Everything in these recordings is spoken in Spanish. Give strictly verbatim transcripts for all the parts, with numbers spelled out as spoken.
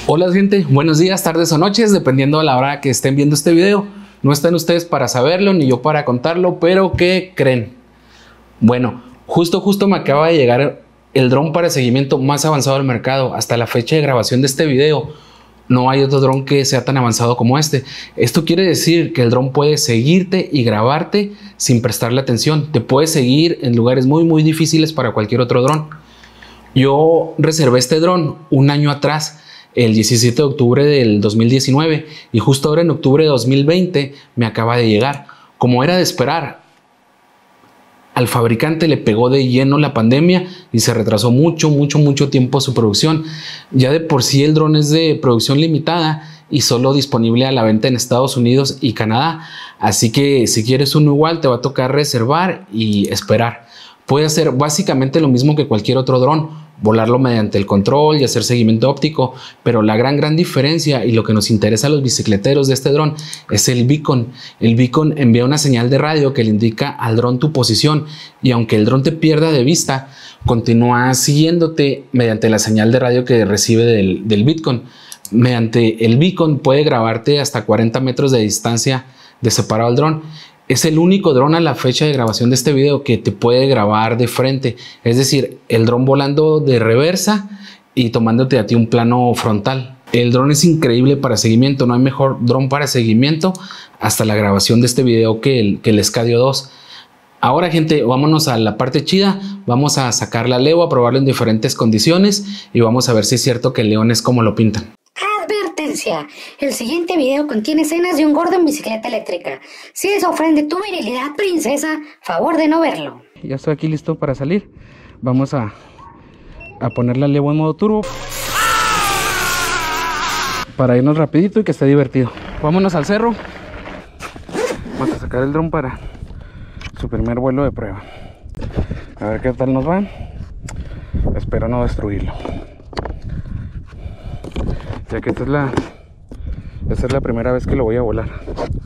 Hola gente, buenos días, tardes o noches, dependiendo de la hora que estén viendo este video. No están ustedes para saberlo, ni yo para contarlo, pero ¿qué creen? Bueno, justo justo me acaba de llegar el dron para seguimiento más avanzado del mercado. Hasta la fecha de grabación de este video, no hay otro dron que sea tan avanzado como este. Esto quiere decir que el dron puede seguirte y grabarte sin prestarle atención. Te puede seguir en lugares muy muy difíciles para cualquier otro dron. Yo reservé este dron un año atrás, el diecisiete de octubre del dos mil diecinueve, y justo ahora en octubre de dos mil veinte me acaba de llegar. Como era de esperar, al fabricante le pegó de lleno la pandemia y se retrasó mucho, mucho, mucho tiempo su producción. Ya de por sí el dron es de producción limitada y solo disponible a la venta en Estados Unidos y Canadá. Así que si quieres uno igual, te va a tocar reservar y esperar. Puede hacer básicamente lo mismo que cualquier otro dron, volarlo mediante el control y hacer seguimiento óptico, pero la gran gran diferencia y lo que nos interesa a los bicicleteros de este dron es el beacon. El beacon envía una señal de radio que le indica al dron tu posición, y aunque el dron te pierda de vista, continúa siguiéndote mediante la señal de radio que recibe del, del beacon. Mediante el beacon puede grabarte hasta cuarenta metros de distancia de separado al dron. Es el único dron a la fecha de grabación de este video que te puede grabar de frente, es decir, el dron volando de reversa y tomándote a ti un plano frontal. El dron es increíble para seguimiento, no hay mejor dron para seguimiento hasta la grabación de este video que el, que el Scadio dos. Ahora gente, vámonos a la parte chida, vamos a sacar la Leo, a probarlo en diferentes condiciones y vamos a ver si es cierto que el León es como lo pintan. Advertencia, el siguiente video contiene escenas de un gordo en bicicleta eléctrica. Si eso ofende tu virilidad, princesa, favor de no verlo. Ya estoy aquí listo para salir. Vamos a, a poner la Levo en modo turbo para irnos rapidito y que esté divertido. Vámonos al cerro. Vamos a sacar el dron para su primer vuelo de prueba. A ver qué tal nos va. Espero no destruirlo, ya que esta es la esta es la primera vez que lo voy a volar.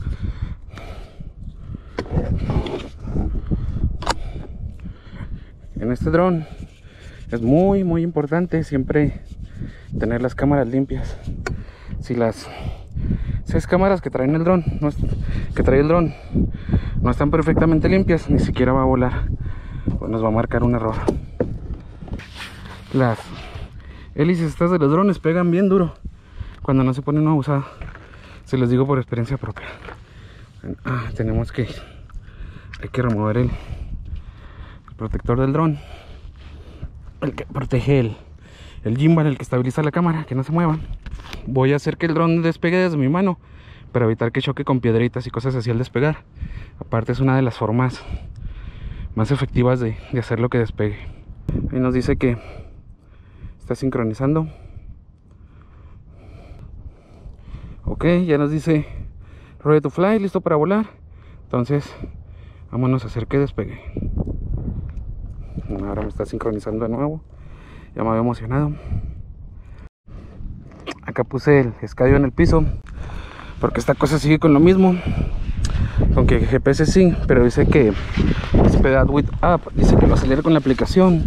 En este dron es muy muy importante siempre tener las cámaras limpias. Si las seis cámaras que traen el dron no, que trae el dron no están perfectamente limpias, ni siquiera va a volar, pues nos va a marcar un error. Las hélices estas de los drones pegan bien duro cuando no se ponen una usada, se los digo por experiencia propia. Ah, tenemos que hay que remover el, el protector del dron, el que protege el, el gimbal, el que estabiliza la cámara, que no se mueva. Voy a hacer que el dron despegue desde mi mano para evitar que choque con piedritas y cosas así al despegar. Aparte es una de las formas más efectivas de, de hacerlo que despegue. Ahí nos dice que está sincronizando. Ok, ya nos dice ready to fly, listo para volar. Entonces vámonos a hacer que despegue. Ahora me está sincronizando de nuevo, ya me había emocionado. Acá puse el Scadio en el piso porque esta cosa sigue con lo mismo, aunque G P S sí, pero dice que Speed Up with App, dice que lo acelera con la aplicación.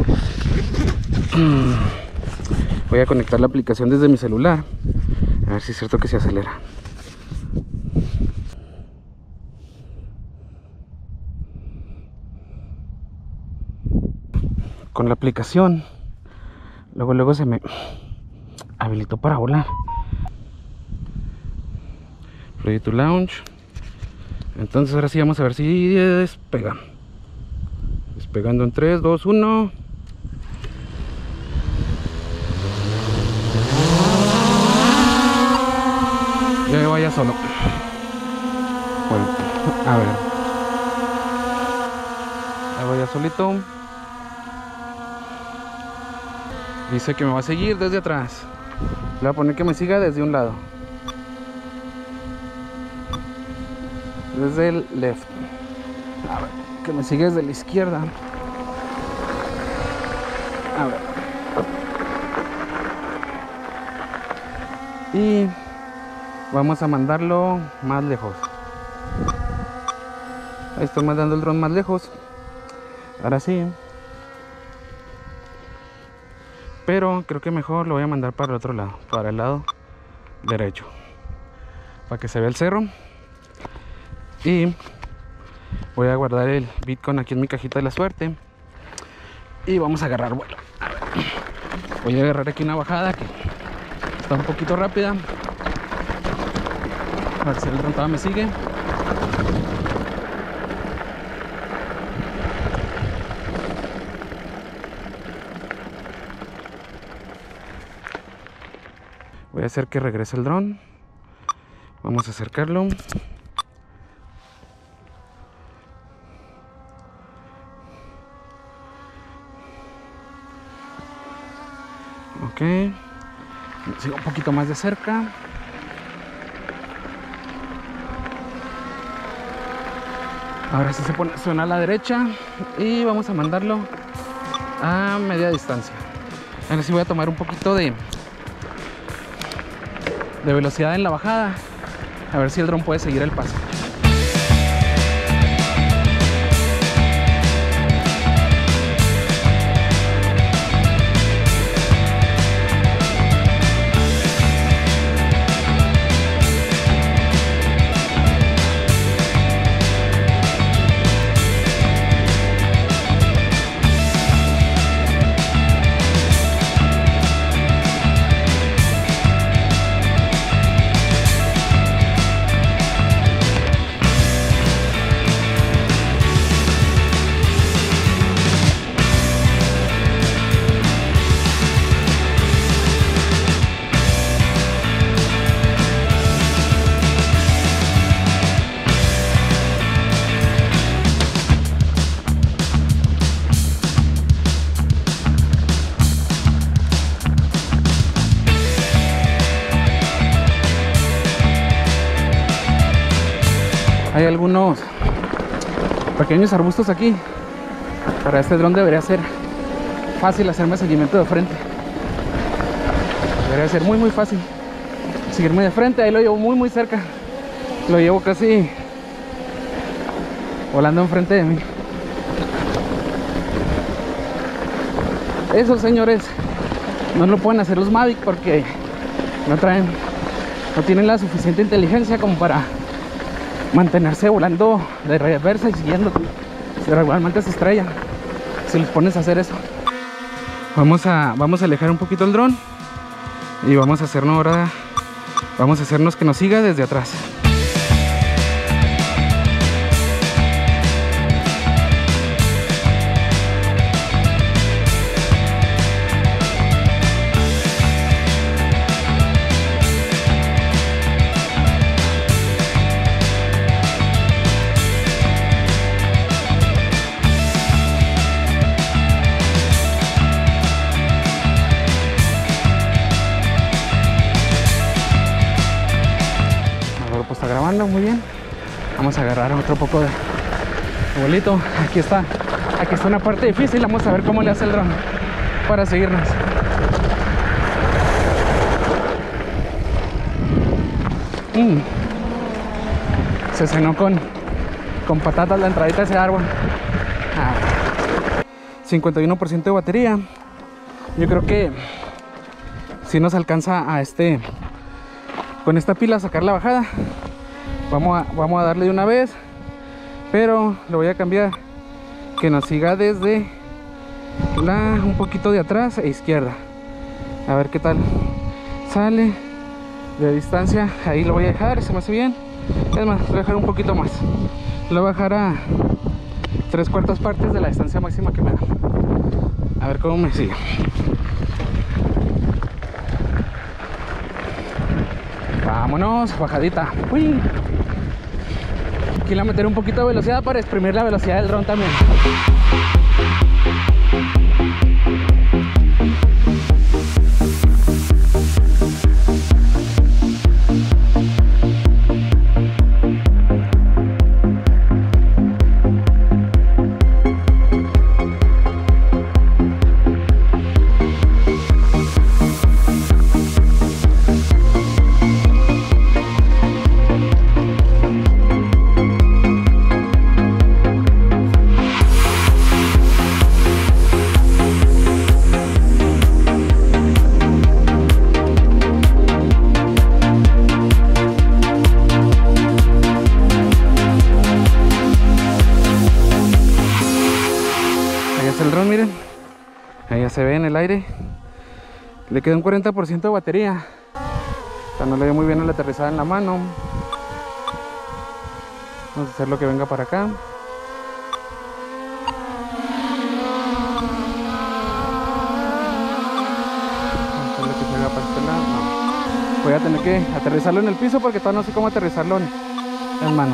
Voy a conectar la aplicación desde mi celular, a ver si es cierto que se acelera. Con la aplicación luego luego se me habilitó para volar. Ready to launch. Entonces ahora sí vamos a ver si despega. Despegando en tres, dos, uno. Ya vaya solo. Bueno, a ver. Ahí vaya solito. Dice que me va a seguir desde atrás. Le voy a poner que me siga desde un lado. Desde el left. A ver, que me siga desde la izquierda. A ver. Y vamos a mandarlo más lejos. Ahí estoy mandando el dron más lejos. Ahora sí. pero creo que mejor lo voy a mandar para el otro lado, para el lado derecho, para que se vea el cerro. Y voy a guardar el Bitcoin aquí en mi cajita de la suerte y vamos a agarrar vuelo. A ver. Voy a agarrar aquí una bajada que está un poquito rápida, a ver si el dron todavía me sigue. Voy a hacer que regrese el dron. Vamos a acercarlo. Ok. Sigo un poquito más de cerca. Ahora sí se pone, suena a la derecha. Y vamos a mandarlo a media distancia. Ahora sí voy a tomar un poquito de de velocidad en la bajada, a ver si el dron puede seguir el paso. Hay algunos pequeños arbustos aquí. Para este dron debería ser fácil hacerme seguimiento de frente. Debería ser muy muy fácil seguirme de frente. Ahí lo llevo muy muy cerca. Lo llevo casi volando enfrente de mí. Eso, señores, no lo pueden hacer los Mavic porque no traen, no tienen la suficiente inteligencia como para mantenerse volando de reversa y siguiendo. Si regularmente se estrellan si les pones a hacer eso. Vamos a, vamos a alejar un poquito el dron y vamos a hacernos ahora, vamos a hacernos que nos siga desde atrás. Está grabando muy bien. Vamos a agarrar otro poco de bolito. Aquí está, aquí está una parte difícil. Vamos a ver cómo le hace el dron para seguirnos. Mm. Se cenó con, con patatas la entradita de ese árbol. Ah. cincuenta y uno por ciento de batería. Yo creo que si nos alcanza a este, con esta pila, a sacar la bajada. Vamos a, vamos a darle de una vez, pero lo voy a cambiar que nos siga desde la, un poquito de atrás e izquierda. A ver qué tal sale de distancia. Ahí lo voy a dejar, se me hace bien. Es más, lo voy a dejar un poquito más. Lo voy a dejar a tres cuartas partes de la distancia máxima que me da. A ver cómo me sigue. Vámonos, bajadita. Uy. Aquí le voy a meter un poquito de velocidad para exprimir la velocidad del dron también. se ve en el aire. Le queda un cuarenta por ciento de batería. O sea, no le dio muy bien a la aterrizada en la mano. Vamos a hacer lo que venga para acá. Vamos a hacerle que se haga para este lado. No. Voy a tener que aterrizarlo en el piso porque todavía no sé cómo aterrizarlo en, en mano.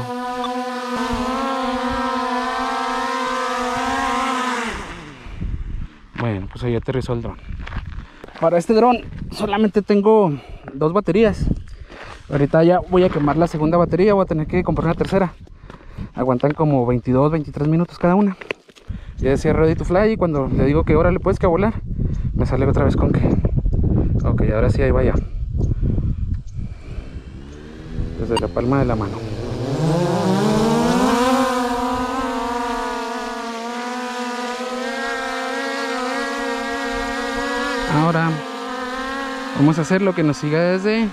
Bueno, pues ahí aterrizó el dron. Para este dron solamente tengo dos baterías. Ahorita ya voy a quemar la segunda batería. Voy a tener que comprar una tercera. Aguantan como veintidós, veintitrés minutos cada una. Ya decía ready to fly. Y cuando le digo que ahora le puedes que a volar, me sale otra vez con que ok, ahora sí, ahí vaya. Desde la palma de la mano. Ahora vamos a hacer lo que nos siga desde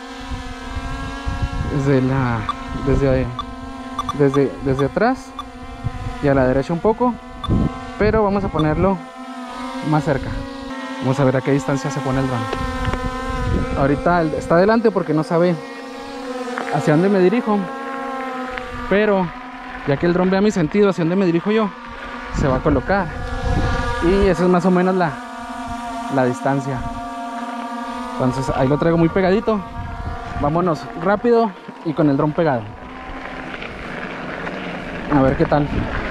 desde la desde desde desde atrás y a la derecha un poco, pero vamos a ponerlo más cerca. Vamos a ver a qué distancia se pone el dron. Ahorita está adelante porque no sabe hacia dónde me dirijo, pero ya que el dron vea mi sentido hacia dónde me dirijo yo, se va a colocar, y esa es más o menos la la distancia. Entonces ahí lo traigo muy pegadito. Vámonos rápido y con el dron pegado. A ver qué tal.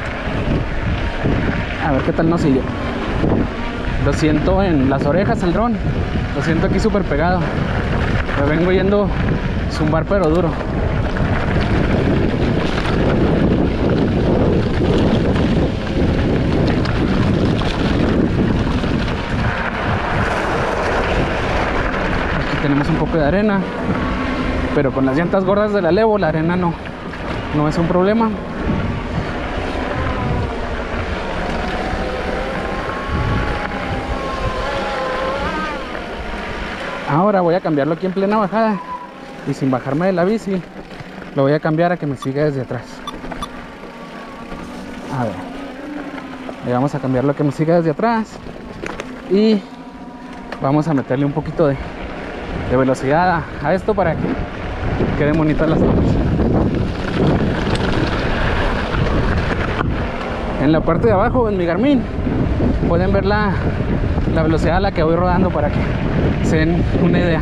A ver qué tal nos sigue. Lo siento en las orejas el dron. Lo siento aquí súper pegado. Me vengo yendo zumbar pero duro. Tenemos un poco de arena, pero con las llantas gordas de la Levo la arena no, no es un problema. Ahora voy a cambiarlo aquí en plena bajada y sin bajarme de la bici, lo voy a cambiar a que me siga desde atrás. A ver, le vamos a cambiarlo a que me siga desde atrás y vamos a meterle un poquito de de velocidad a, a esto para que queden bonitas las tomas. En la parte de abajo, en mi Garmin, pueden ver la, la velocidad a la que voy rodando para que se den una idea.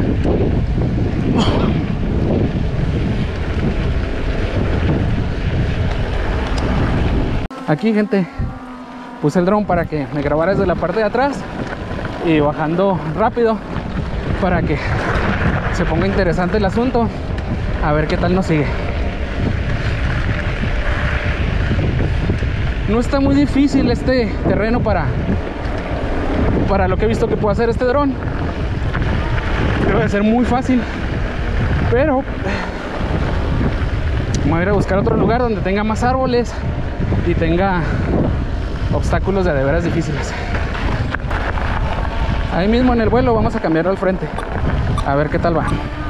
Aquí, gente, puse el dron para que me grabara desde la parte de atrás y bajando rápido para que se ponga interesante el asunto. A ver qué tal nos sigue. No está muy difícil este terreno para para lo que he visto que puede hacer este dron. Debe ser muy fácil, pero voy a ir a buscar otro lugar donde tenga más árboles y tenga obstáculos de de veras difíciles. Ahí mismo en el vuelo vamos a cambiarlo al frente. A ver qué tal va.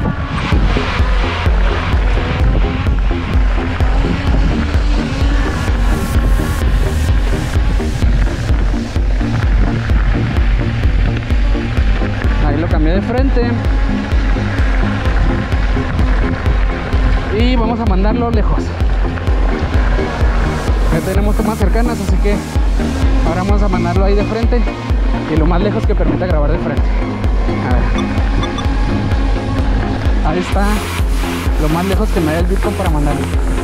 Ahí lo cambié de frente. Y vamos a mandarlo lejos. Ya tenemos tomas cercanas, así que ahora vamos a mandarlo ahí de frente y lo más lejos que permita grabar de frente. A ver. Ahí está lo más lejos que me da el Bitcoin para mandarlo.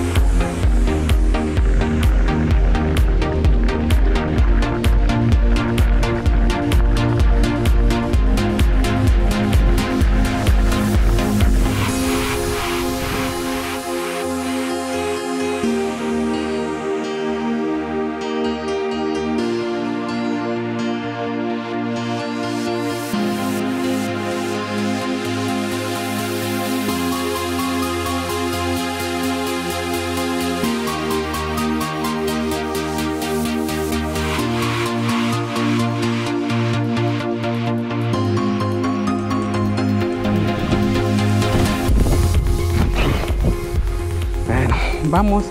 Vamos,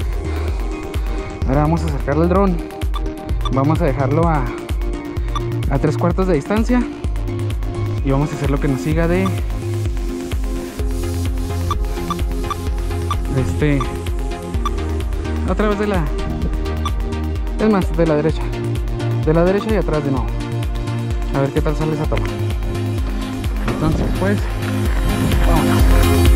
ahora vamos a sacarle el dron, vamos a dejarlo a, a tres cuartos de distancia y vamos a hacer lo que nos siga de, de este, a través de la, es más, de la derecha, de la derecha y atrás de nuevo, a ver qué tal sale esa toma. Entonces pues vámonos.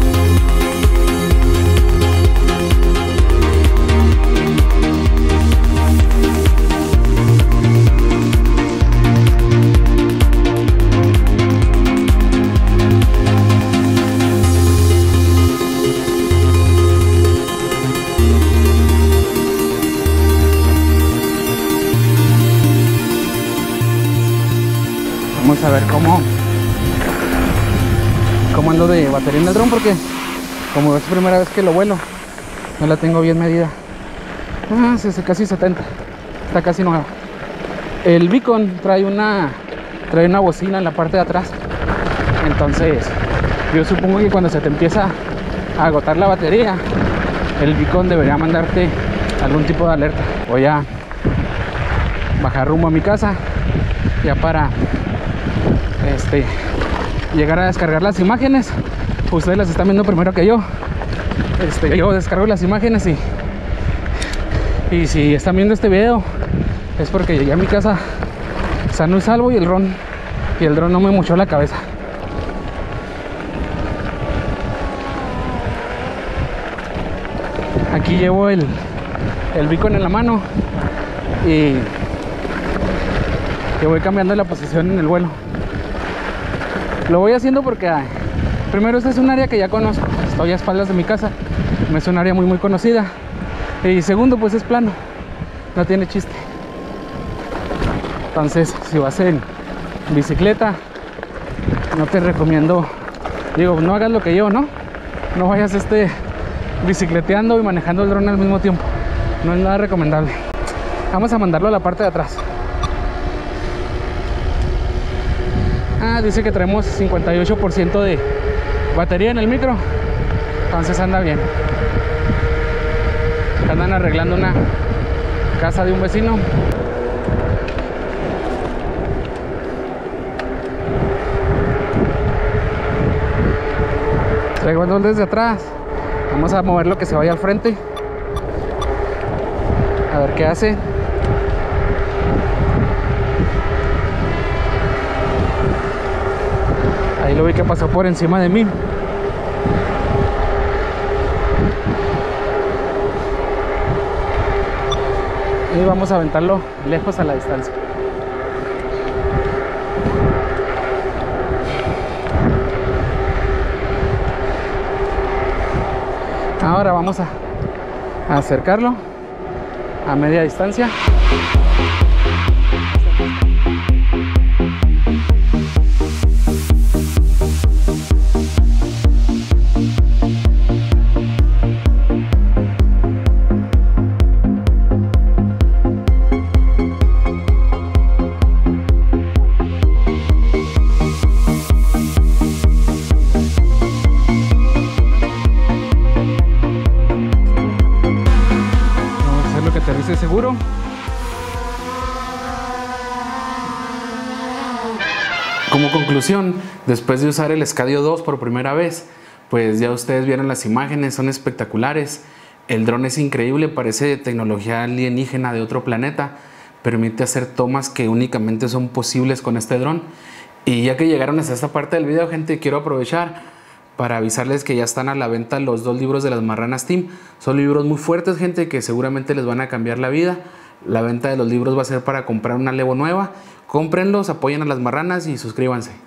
Vamos a ver cómo cómo ando de batería en el dron, porque como es la primera vez que lo vuelo, no la tengo bien medida. Ah, sí, sí, casi setenta, está casi nueva. El beacon trae una trae una bocina en la parte de atrás, entonces yo supongo que cuando se te empieza a agotar la batería, el beacon debería mandarte algún tipo de alerta. Voy a bajar rumbo a mi casa ya para este llegar a descargar las imágenes. Ustedes las están viendo primero que yo. Este, yo descargo las imágenes y y si están viendo este video es porque llegué a mi casa sano y salvo y el dron y el dron no me mochó la cabeza. Aquí llevo el el beacon en la mano y que voy cambiando la posición en el vuelo. Lo voy haciendo porque ay, primero este es un área que ya conozco, estoy a espaldas de mi casa, es un área muy muy conocida, y segundo pues es plano, no tiene chiste. Entonces si vas en bicicleta no te recomiendo, digo, no hagas lo que yo, no no vayas este bicicleteando y manejando el dron al mismo tiempo, no es nada recomendable. Vamos a mandarlo a la parte de atrás. Ah, dice que traemos cincuenta y ocho por ciento de batería en el micro, entonces anda bien. Andan arreglando una casa de un vecino. Traigo el dron desde atrás. Vamos a mover lo que se vaya al frente, a ver qué hace. Ahí lo vi que pasó por encima de mí. Y vamos a aventarlo lejos a la distancia. Ahora vamos a, a acercarlo a media distancia. Seguro. Como conclusión, después de usar el Scadio dos por primera vez, pues ya ustedes vieron las imágenes, son espectaculares. El dron es increíble, parece de tecnología alienígena de otro planeta. Permite hacer tomas que únicamente son posibles con este dron. Y ya que llegaron hasta esta parte del video, gente, quiero aprovechar para avisarles que ya están a la venta los dos libros de las Marranas Team. Son libros muy fuertes, gente, que seguramente les van a cambiar la vida. La venta de los libros va a ser para comprar una Levo nueva. Cómprenlos, apoyen a las marranas y suscríbanse.